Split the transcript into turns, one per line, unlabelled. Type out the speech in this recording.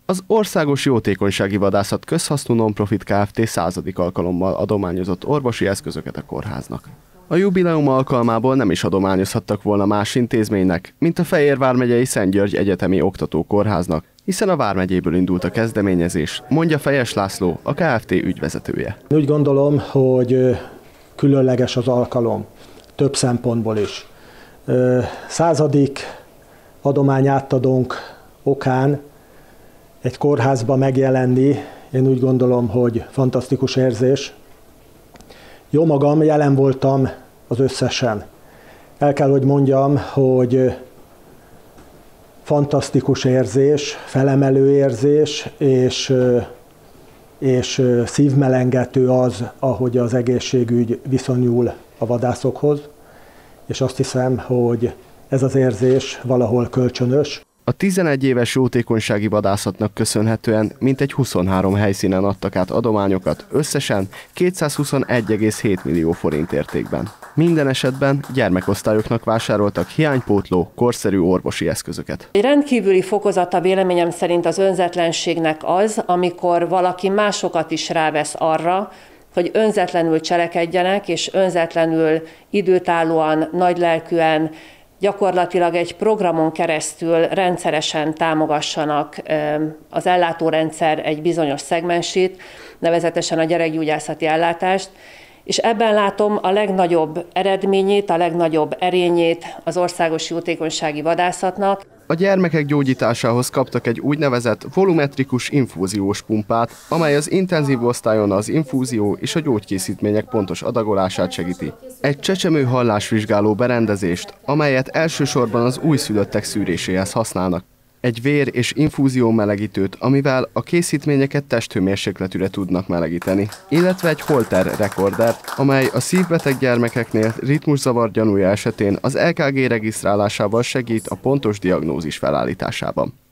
Az Országos Jótékonysági Vadászat Közhasznú Nonprofit Kft. 100. alkalommal adományozott orvosi eszközöket a kórháznak. A jubileum alkalmából nem is adományozhattak volna más intézménynek, mint a Fejér vármegyei Szent György Egyetemi Oktatókórháznak, hiszen a vármegyéből indult a kezdeményezés, mondja Fejes László, a Kft. Ügyvezetője.
Úgy gondolom, hogy különleges az alkalom, több szempontból is. 100. adomány átadónk okán egy kórházba megjelenni, én úgy gondolom, hogy fantasztikus érzés. Jó magam, jelen voltam az összesen. El kell, hogy mondjam, hogy fantasztikus érzés, felemelő érzés, és szívmelengető az, ahogy az egészségügy viszonyul a vadászokhoz, és azt hiszem, hogy ez az érzés valahol kölcsönös.
A 11 éves jótékonysági vadászatnak köszönhetően mintegy 23 helyszínen adtak át adományokat, összesen 221,7 millió forint értékben. Minden esetben gyermekosztályoknak vásároltak hiánypótló, korszerű orvosi eszközöket.
Egy rendkívüli fokozata véleményem szerint az önzetlenségnek az, amikor valaki másokat is rávesz arra, hogy önzetlenül cselekedjenek, és önzetlenül, időtállóan, nagylelkűen, gyakorlatilag egy programon keresztül rendszeresen támogassanak az ellátórendszer egy bizonyos szegmensét, nevezetesen a gyerekgyógyászati ellátást, és ebben látom a legnagyobb eredményét, a legnagyobb erényét az Országos Jótékonysági Vadászatnak.
A gyermekek gyógyításához kaptak egy úgynevezett volumetrikus infúziós pumpát, amely az intenzív osztályon az infúzió és a gyógykészítmények pontos adagolását segíti. Egy csecsemő hallásvizsgáló berendezést, amelyet elsősorban az újszülöttek szűréséhez használnak. Egy vér- és infúzió melegítőt, amivel a készítményeket testhőmérsékletűre tudnak melegíteni, illetve egy Holter rekordert, amely a szívbeteg gyermekeknél ritmuszavar gyanúja esetén az EKG regisztrálásával segít a pontos diagnózis felállításában.